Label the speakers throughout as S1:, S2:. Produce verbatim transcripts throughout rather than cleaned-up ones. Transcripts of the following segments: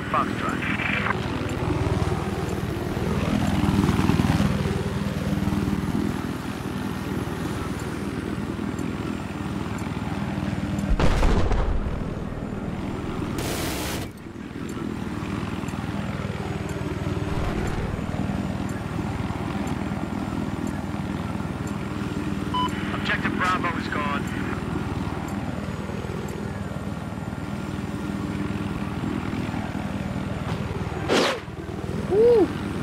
S1: Foxtrot. Objective Bravo is gone.
S2: Woo!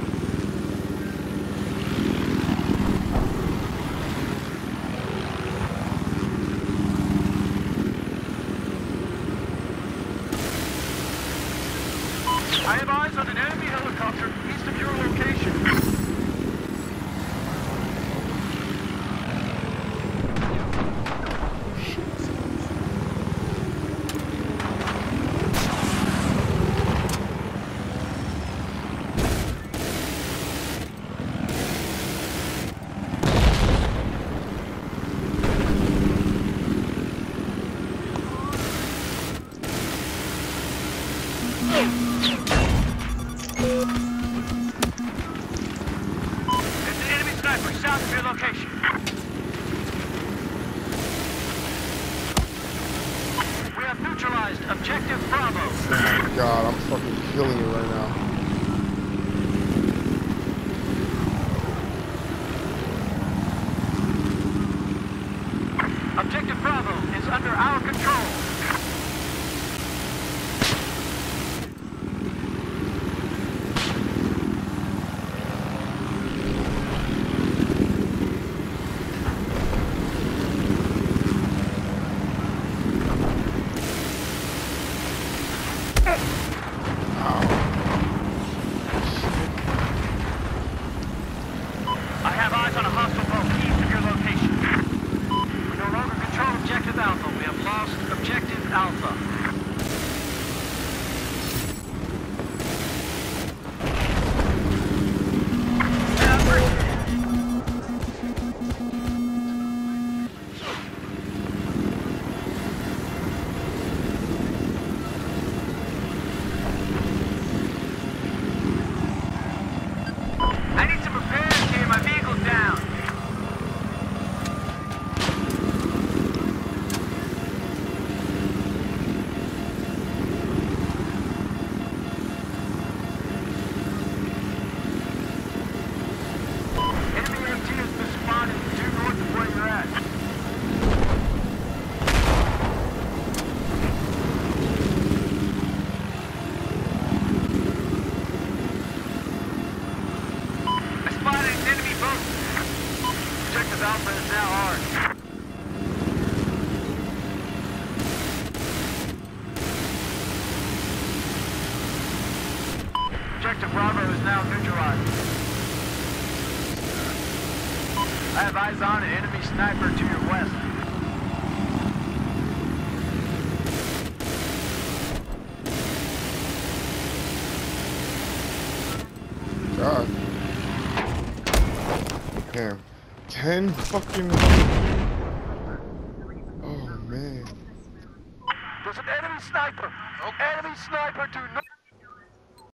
S1: I have eyes on an enemy helicopter east of your location. South of your location. We have neutralized Objective Bravo.
S2: Oh my god, I'm fucking killing you right now.
S1: Objective Bravo is under our control. I have eyes on a hostile boat east of your location. We no longer control Objective Alpha. We have lost Objective Alpha. I need some repairs here. My vehicle's down. Enemy AT has been spotted due north of where you're at. I spotted an enemy boat. Objective Alpha is now ours. Objective Bravo is now neutralized. I have eyes on an enemy sniper to your west.
S2: God. Damn. Ten fucking... Oh, man.
S1: There's an enemy sniper. Enemy sniper to